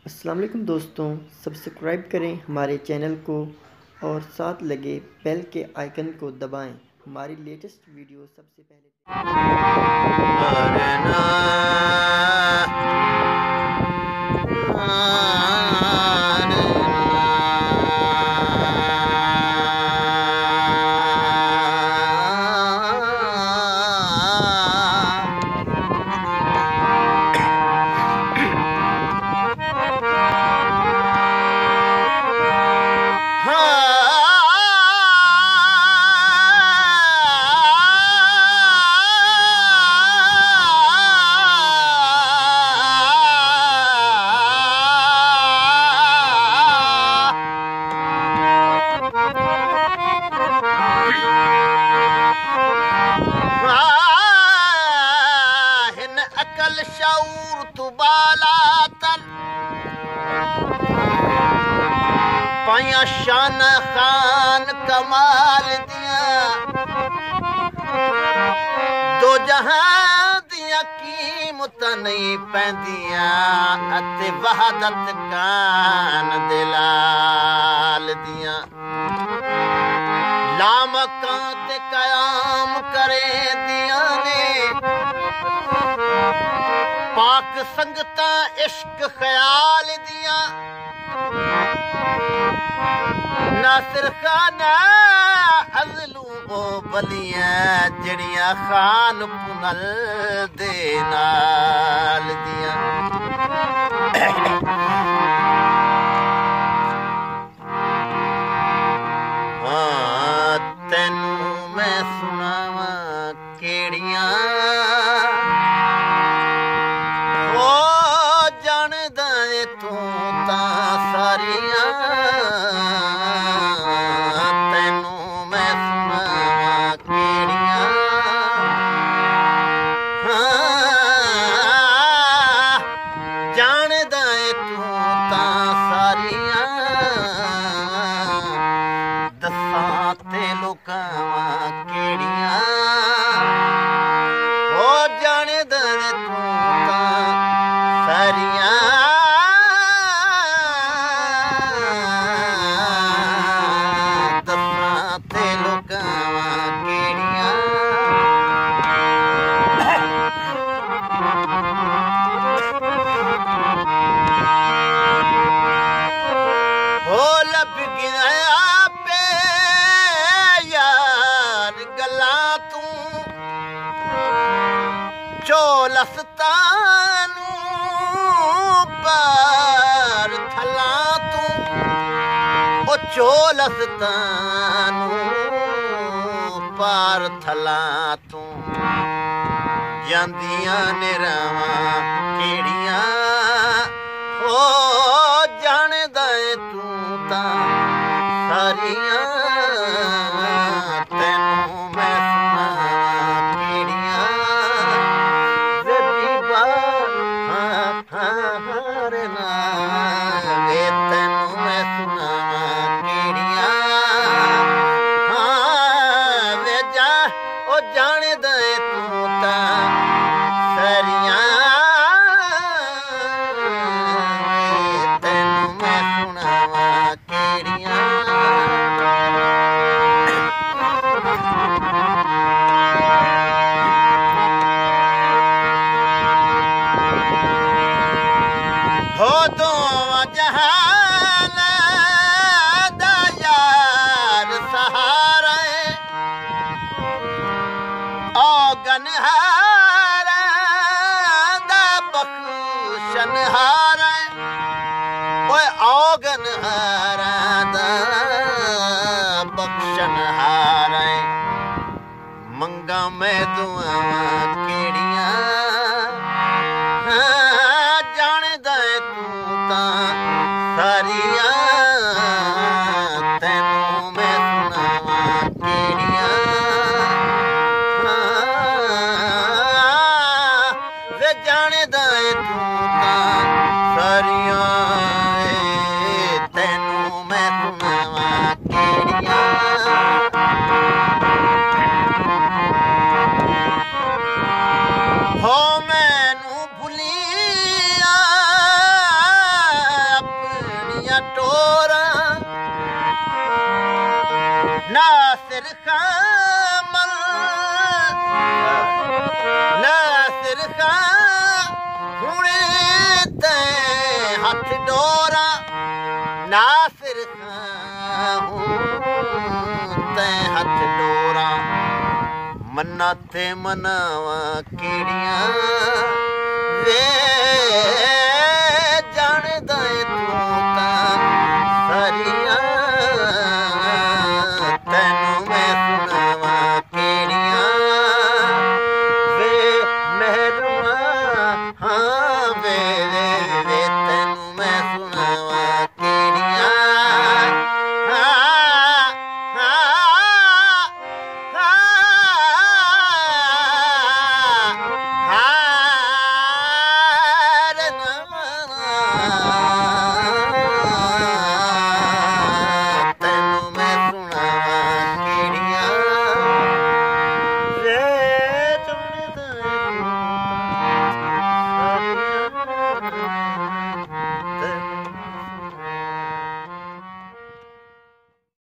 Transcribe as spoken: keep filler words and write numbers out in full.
अस्सलाम वालेकुम दोस्तों, सब्सक्राइब करें हमारे चैनल को और साथ लगे बेल के आइकन को दबाएं हमारी लेटेस्ट वीडियो सबसे पहले। अकल शऊर तु बालातन पाया शान खान कमाल दिया दो जहां दिया कीमत नहीं पैंदिया अते वहदत कान दिलाल दिया लामकां ते कयाम करे दिया ने पाक संगता इश्क ख्याल दिया नासिर खाना अजलू ओ बलियां जड़ियां खान पुनल दे नाल दिया हाँ तेनू मैं सुनावा केड़ियां चोलस्तानू पार थला तू ओ चोलस्तानू पार थला तू ਜਾਂਦੀਆਂ ਨੇ ਰਾਵਾਂ ਕਿਹੜੀਆਂ ਹੋ ਜਾਣਦਾ ਏ ਤੂੰ ਤਾਂ ਸਾਰੀਆਂ ਤੈਨੂੰ ਮੈਂ ਸੁਣਾਵਾਂ ਕਿਹੜੀਆਂ ਜ਼ਬੀਬਾ ਹਾਂ ਹਾਂ ਹਰੇ ਨਾ ਵੇ ਤੈਨੂੰ ਮੈਂ ਸੁਣਾਵਾਂ ਕਿਹੜੀਆਂ ਹਾਂ ਵੇ ਜਾ ਉਹ ਜਾਣਦਾ ਏ ਤੂੰ ਤਾਂ मंगा मैं दुआवां केड़ियां हाँ जानदा ऐ तू तां सारियां तैनू मैं सुनावां केड़ियां वे जानदा ऐ तू तां सारियां तैनू मैं सुनावां केड़ियां हो मैनू भुलिया नासिर खां मल नासिर खां हुणे ते हथ डोरा नासिर खां ते हथ डोरा मन्ना ते मनावा केड़ियां वे